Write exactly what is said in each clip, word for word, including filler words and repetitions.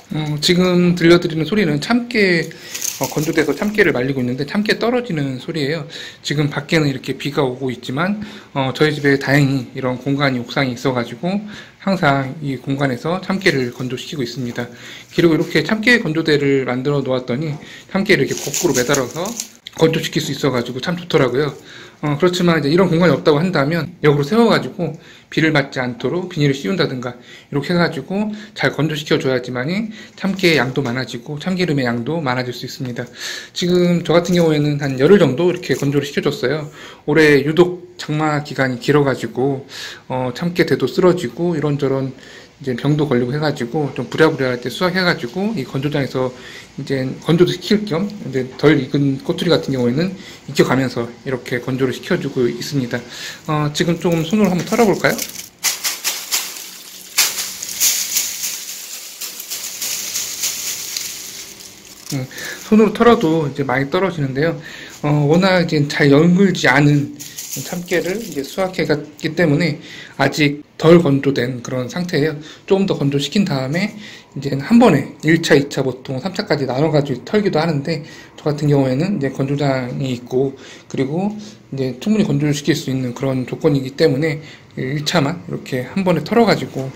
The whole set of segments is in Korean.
어, 지금 들려드리는 소리는 참깨 어, 건조돼서 참깨를 말리고 있는데 참깨 떨어지는 소리예요. 지금 밖에는 이렇게 비가 오고 있지만 어, 저희 집에 다행히 이런 공간이 옥상이 있어가지고 항상 이 공간에서 참깨를 건조시키고 있습니다. 그리고 이렇게 참깨 건조대를 만들어 놓았더니 참깨를 이렇게 거꾸로 매달아서 건조시킬 수 있어가지고 참 좋더라고요. 어, 그렇지만 이제 이런 공간이 없다고 한다면 역으로 세워가지고 비를 맞지 않도록 비닐을 씌운다든가 이렇게 해가지고 잘 건조시켜 줘야지만이 참깨의 양도 많아지고 참기름의 양도 많아질 수 있습니다. 지금 저 같은 경우에는 한 열흘 정도 이렇게 건조를 시켜줬어요. 올해 유독 장마 기간이 길어가지고 어, 참깨대도 쓰러지고 이런저런 이제 병도 걸리고 해가지고 좀 부랴부랴 할 때 수확해가지고 이 건조장에서 이제 건조도 시킬 겸 이제 덜 익은 꼬투리 같은 경우에는 익혀가면서 이렇게 건조를 시켜주고 있습니다. 어, 지금 좀 손으로 한번 털어볼까요? 음, 손으로 털어도 이제 많이 떨어지는데요. 어, 워낙 이제 잘 연글지 않은 참깨를 이제 수확해갔기 때문에 아직 덜 건조된 그런 상태예요. 조금 더 건조시킨 다음에 이제 한 번에 일 차, 이 차 보통 삼 차까지 나눠가지고 털기도 하는데 저 같은 경우에는 이제 건조장이 있고 그리고 이제 충분히 건조를 시킬 수 있는 그런 조건이기 때문에 일 차만 이렇게 한 번에 털어가지고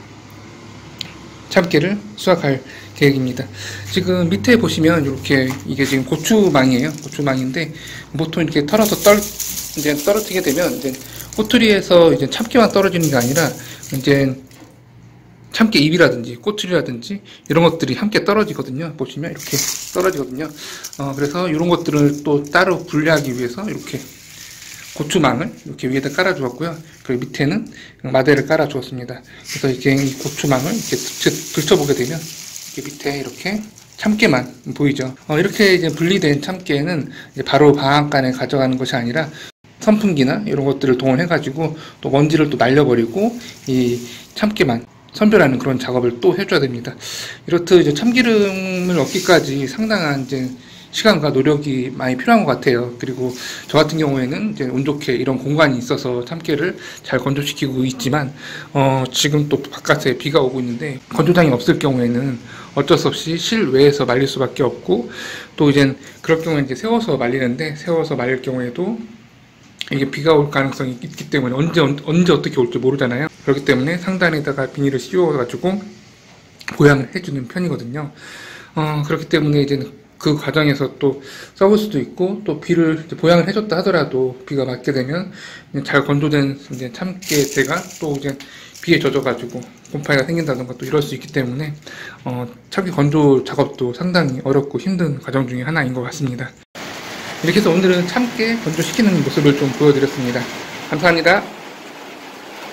참깨를 수확할 계획입니다. 지금 밑에 보시면 이렇게 이게 지금 고추망이에요. 고추망인데 보통 이렇게 털어서 떨 이제 떨어뜨리게 되면 이제 꼬투리에서 이제 참깨만 떨어지는 게 아니라 이제 참깨 잎이라든지 꼬투리라든지 이런 것들이 함께 떨어지거든요. 보시면 이렇게 떨어지거든요. 어, 그래서 이런 것들을 또 따로 분리하기 위해서 이렇게 고추망을 이렇게 위에다 깔아 주었고요. 그리고 밑에는 마대를 깔아 주었습니다. 그래서 이렇게 이 고추망을 이렇게 들춰보게 되면 이렇게 밑에 이렇게 참깨만 보이죠. 어, 이렇게 이제 분리된 참깨는 이제 바로 방앗간에 가져가는 것이 아니라 선풍기나 이런 것들을 동원해가지고 또 먼지를 또 날려버리고 이 참깨만 선별하는 그런 작업을 또 해줘야 됩니다. 이렇듯 이제 참기름을 얻기까지 상당한 이제 시간과 노력이 많이 필요한 것 같아요. 그리고 저 같은 경우에는 이제 운 좋게 이런 공간이 있어서 참깨를 잘 건조시키고 있지만 어, 지금 또 바깥에 비가 오고 있는데 건조장이 없을 경우에는 어쩔 수 없이 실외에서 말릴 수밖에 없고 또 이제 그럴 경우에 이제 세워서 말리는데 세워서 말릴 경우에도 이게 비가 올 가능성이 있기 때문에 언제 언제 어떻게 올지 모르잖아요. 그렇기 때문에 상단에다가 비닐을 씌워가지고 보양을 해주는 편이거든요. 어, 그렇기 때문에 이제 그 과정에서 또 썩을 수도 있고 또 비를 보양을 해줬다 하더라도 비가 맞게 되면 잘 건조된 이제 참깨대가 또 이제 비에 젖어가지고 곰팡이가 생긴다던가 또 이럴 수 있기 때문에 어, 참깨 건조 작업도 상당히 어렵고 힘든 과정 중에 하나인 것 같습니다. 이렇게 해서 오늘은 참깨 건조시키는 모습을 좀 보여드렸습니다. 감사합니다.